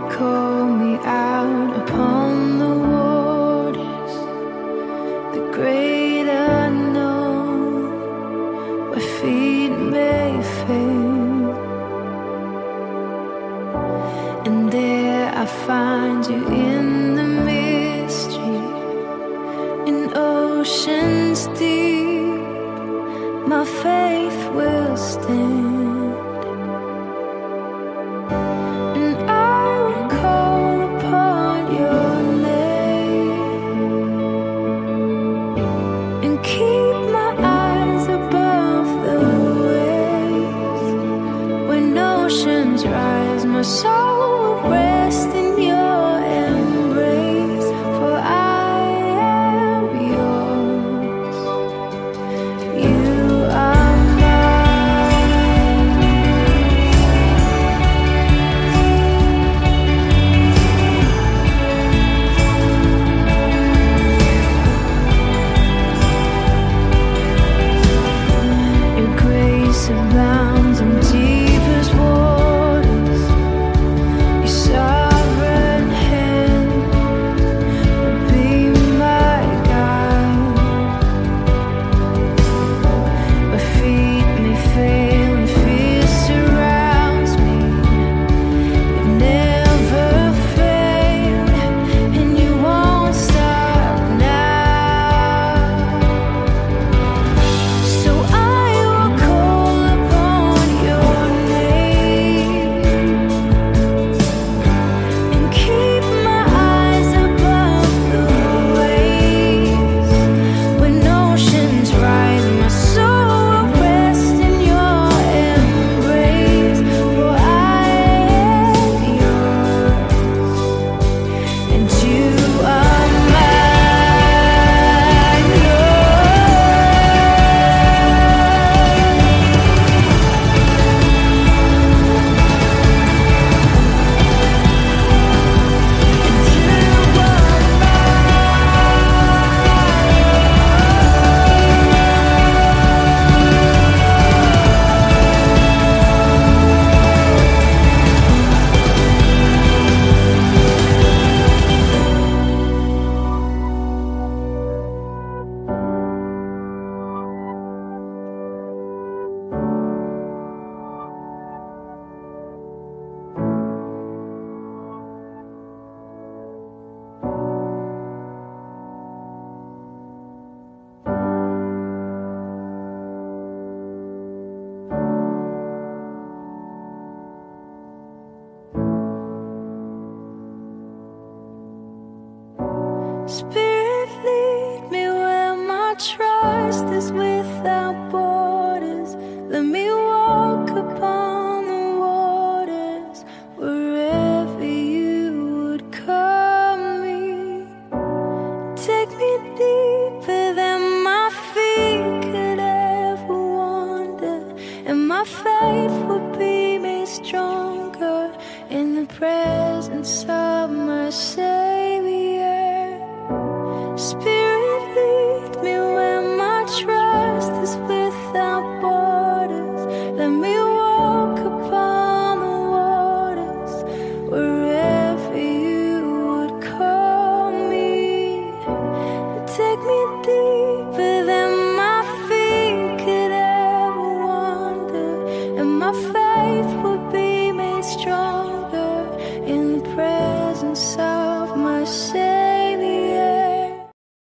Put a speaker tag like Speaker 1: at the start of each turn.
Speaker 1: call me out upon the waters, the great unknown, where feet may fail. And there I find you in the mystery, in oceans deep, my faith will stand. My soul will rest in your embrace, for I am yours. You are mine. Your grace abounds in deepest waters. Sovereign hand will be my guide. My feet may fail and fear surrounds me. You've never failed, and you won't stop now. So I will call upon your name. Keep my eyes above the waves. When oceans rise, my soul will rest in your embrace. For I am yours, and you are mine, Spirit, lead me where my trust is without borders. Let me walk upon the waters wherever you would call me. Take me deeper than my feet could ever wander, and my faith will be made stronger in the presence of my Savior. Spirit,